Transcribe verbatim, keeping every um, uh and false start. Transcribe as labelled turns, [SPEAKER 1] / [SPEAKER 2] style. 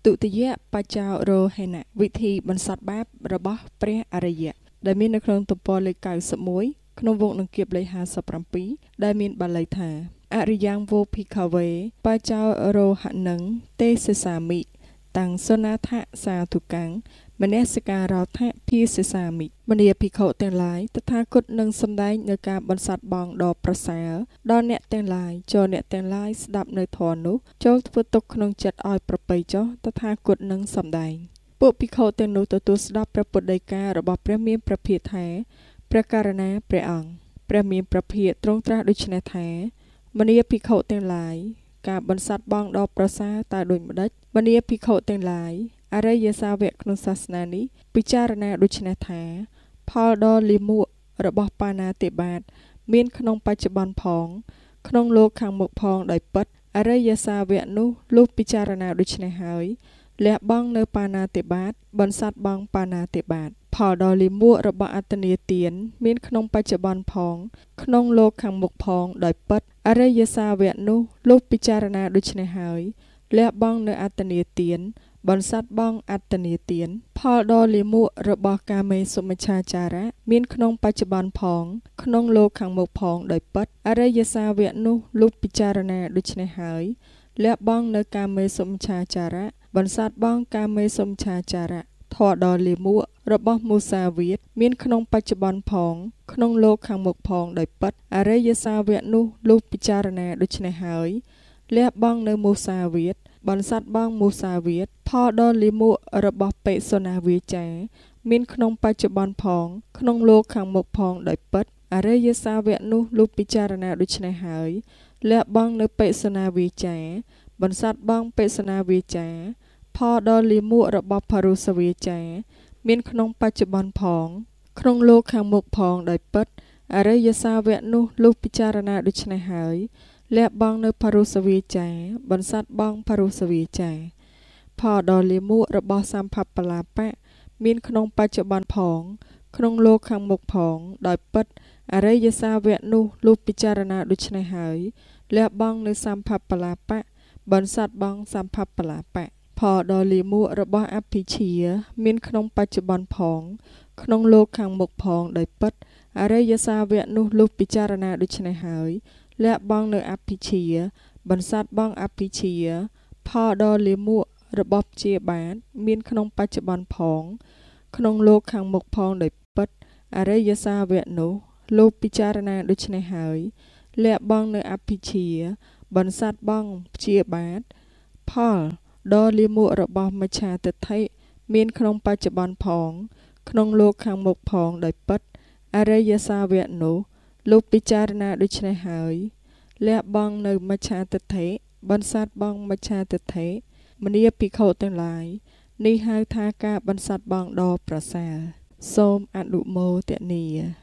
[SPEAKER 1] ទុតិយបច្ចោរហេណៈវិធីបន្សុទ្ធបាបរបស់ព្រះអរិយដែលមាននៅក្នុងទំព័រលេខเก้าสิบเอ็ดក្នុងវគ្គនឹងគៀបលេខห้าสิบเจ็ดដែលមានបាលីថាអរិយ៉ាងវោភិក្ខវេបច្ចោរហៈនឹងទេសសាមិតាំងសនាថសាធុកាំងមនសិការោថៈភាសិសាមិមនីភិក្ខុទាំងឡាយតថាគតនឹងសម្ដែងនៅការបន្សាត់បងដ៏ប្រសើរដល់អ្នកទាំងឡាយចូលអ្នកទាំងឡាយស្ដាប់នៅធម៌នោះចូលធ្វើទុកក្នុងចិត្តឲ្យប្រពៃចុះតថាគតនឹងសម្ដែងពួកភិក្ខុទាំងនោះទទួលស្ដាប់ព្រះពុទ្ធដីការបស់ព្រះមានព្រះភិក្ខថាព្រះករណាព្រះអង្គព្រះមានព្រះភិក្ខទ្រង់ត្រាស់ដូច្នេះថាមនីភិក្ខុទាំងឡាយការបន្សាត់បងដ៏ប្រសើរតើដូចម្ដេចមនីភិក្ខុទាំងឡាយអរិយសាវកក្នុងសាសនានេះពិចារណាដូច្នេះថាផលដ៏លាមករបស់បាណាតិបាតមានក្នុងបច្ចុប្បន្នផងក្នុងលោកខាងមុខផងដោយពិតអរិយសាវកនោះលុះពិចារណាដូច្នេះហើយលះបង់នៅបាណាតិបាតបន្សាត់បងបាណាតិបាតផលដ៏លាមករបស់អត្តនីទានមានក្នុងបច្ចុប្បន្នផងក្នុងលោកខាងមុខផងដោយពិតអរិយសាវកនោះលុះពិចារណាដូច្នេះហើយលះបង់នៅអត្តនីទានបន្សាត់បងអត្តនីទានផលដ៏លាមករបស់កាមេសុមិច្ឆាចារៈមានក្នុងបច្ចុប្បន្នផងក្នុងលោកខាងមុខផងដោយពិតអរិយសាវកនោះលុះពិចារណាដូច្នេះហើយលះបង់នៅកាមេសុមិច្ឆាចារៈបន្សាត់បងកាមេសុមិច្ឆាចារៈធម៌ដ៏លាមករបស់មុសាវាទមានក្នុងបច្ចុប្បន្នផងក្នុងលោកខាងមុខផងដោយពិតអរិយសាវកនោះលុះពិចារណាដូច្នេះហើយលះបង់នៅមុសាវាទបន្សាត់បងមុសាវាទផលដ៏លាមករបស់បេសុណាវាចាមានក្នុងបច្ចុប្បន្នផងក្នុងលោកខាងមុខផងដោយពិតអរិយសាវកនោះលុះពិចារណាដូច្នេះហើយលះបង់នៅបេសុណាវាចាបន្សាត់បងបេសុណាវាចាផលដ៏លាមករបស់ភរុសវាចាមានក្នុងបច្ចុប្បន្នផងក្នុងលោកខាងមុខផងដោយពិតអរិយសាវកនោះលុះពិចារណាដូច្នេះហើយលះបង់នៅភរុសវាចាបន្សាត់បងភរុសវាចាផលដ៏លាមករបស់សម្ភបលាបៈមានក្នុងបច្ចុប្បន្នផងក្នុងលោកខាងមុខផងដោយពិតអរិយសាវកនោះលុះពិចារណាដូច្នេះហើយលះបង់នៅសម្ភបលាបៈបន្សាត់បងសម្ភបលាបៈផលដ៏លាមករបស់អភិជាមានក្នុងបច្ចុប្បន្នផងក្នុងលោកខាងមុខផងដោយពិតអរិយសាវកនោះលុះពិចារណាដូច្នេះហើយលះបង់នៅអភិជាបន្សាត់បងអភិជាផលដ៏លាមករបស់ព្យាបាទមានក្នុងបច្ចុប្បន្នផងក្នុងលោកខាងមុខផងដោយពិតអរិយសាវកនោះលុះពិចារណាដូច្នេះហើយលះបង់នៅអភិជាបន្សាត់បងព្យាបាទផលដ៏លាមករបស់មច្ឆាទិដ្ឋិមានក្នុងបច្ចុប្បន្នផងក្នុងលោកខាងមុខផងដោយពិតអរិយសាវកនោះលុះពិចារណាដូច្នេះហើយលះបង់នៅមច្ឆាទិដ្ឋិបន្សាត់បងមច្ឆាទិដ្ឋិមនីភិក្ខុទាំងឡាយនេះហៅថាការបន្សាត់បងដ៏ប្រសើរសូមអនុមោទនា